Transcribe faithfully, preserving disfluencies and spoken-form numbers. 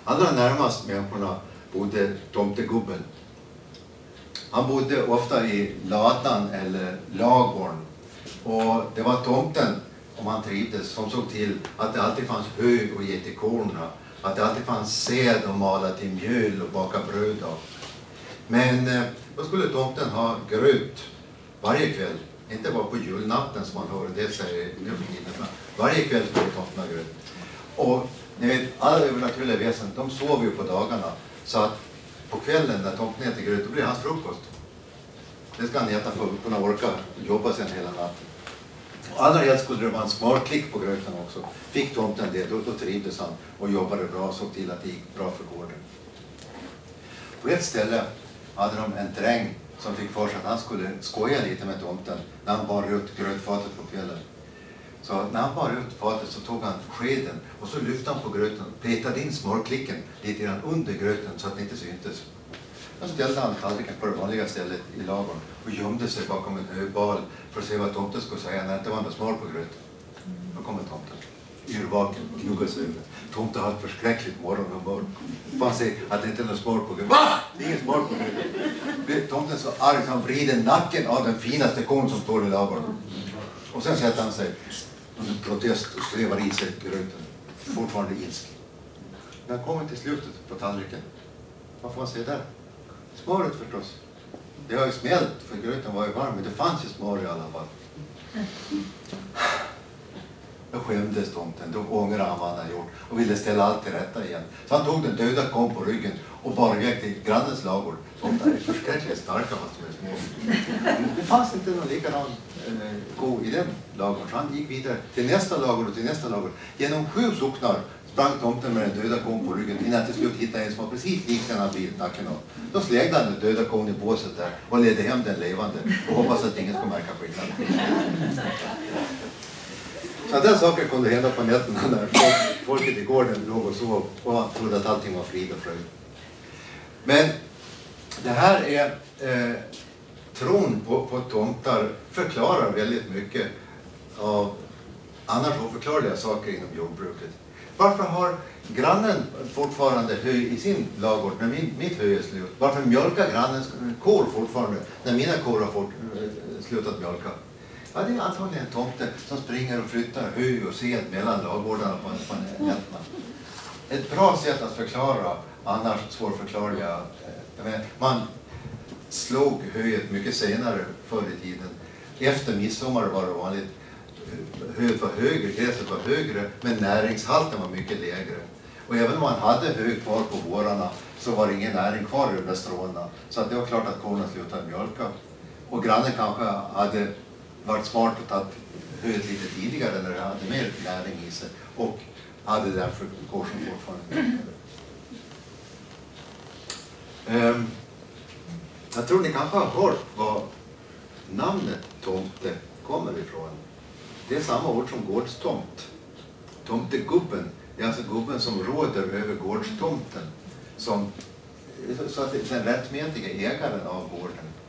Allra närmast människorna bodde tomtegubben. Han bodde ofta i ladan eller lagorn. Och det var tomten, om han trivdes, som såg till att det alltid fanns hö att ge till korna. Att det alltid fanns säd att mala till mjöl och baka bröd av. Men eh, då skulle tomten ha gröt varje kväll. Inte bara på julnatten som man hör det säger nu för tiden. Varje kväll skulle tomten ha gröt. Och ni vet, alla övernaturliga väsen, de sover ju på dagarna. Så att på kvällen när tomten äter gröt, då blir hans frukost. Det ska han äta för att kunna orka jobba sen hela natten. Och allra helst skulle det vara en smörklick på gröten också. Fick tomten det, då, då trivdes han och jobbade bra och såg till att det gick bra för gården. På ett ställe hade de en dräng som fick för sig att han skulle skoja lite med tomten när han bar ut grötfatet på kvällen. Så när han bar ut fatet så tog han skeden och så lyfte han på gröten och petade in smörklicken lite grann under gröten så att det inte syntes. Då ställde han tallriken på det vanliga stället i lagorn och gömde sig bakom en högbal för att se vad tomten skulle säga när det inte var något smör på gröten. Då kom tomten. Yrvaken, knuggade sig över. Tomten hade ett förskräckligt morgonhumör. Fann sig att det inte är något smör på gröten. Va? Det är inget smör på gröten. Blev tomten så arg att han vrider nacken av den finaste kon som står i lagorn. Och sen sätter han sig under protest och slevar i sig gröten. Fortfarande ilsk. När han kommer till slutet på tallriken, vad får man se där? Smöret förstås. Det har ju smält för gröten var ju varm, men det fanns ju smör i alla fall. Då skämdes tomten, då ångrade han vad han hade gjort och ville ställa allt till rätta igen. Så han tog den döda kon på ryggen och bar iväg till grannens lagor. Tomtar är förskräckligt starka fast de är små. Det fanns inte någon likadan eh, ko i den lagorn, så han gick vidare till nästa lagor och till nästa lagor. Genom sju socknar sprang tomten med den döda kon på ryggen innan till slut hittade en som var precis lik den han blivit nacken av. Då slängde han den döda kon i båset där och ledde hem den levande och hoppas att ingen skulle märka skillnaden. Så där saker kunde hända på nätterna när folk, folket i gården låg och sov och trodde att allting var frid och fröjd. Men det här är eh, tron på, på tomtar förklarar väldigt mycket av annars oförklarliga saker inom jordbruket. Varför har grannen fortfarande hö i sin lagård när min, mitt hö är slut? Varför mjölkar grannens kor fortfarande när mina kor har fort, slutat mjölka? Ja, det är antagligen en tomte som springer och flyttar hö och sed mellan lagårdarna på, på nätterna. Ett bra sätt att förklara annars svårförklarliga. Eh, man slog höet mycket senare förr i tiden. Efter midsommar var det vanligt. Höet var högre, gräset var högre, men näringshalten var mycket lägre. Och även om man hade hö kvar på vårarna så var det ingen näring kvar i de där stråna. Så att det var klart att korna slutade mjölka. Och grannen kanske hade varit smart och tagit höet lite tidigare när det hade mer näring i sig. Och hade därför kor som fortfarande um, jag tror ni kanske har hört vad namnet tomte kommer ifrån. Det är samma ord som gårdstomt. Tomtegubben är alltså gubben som råder över gårdstomten. Som, så att det är den rättmätiga ägaren av gården.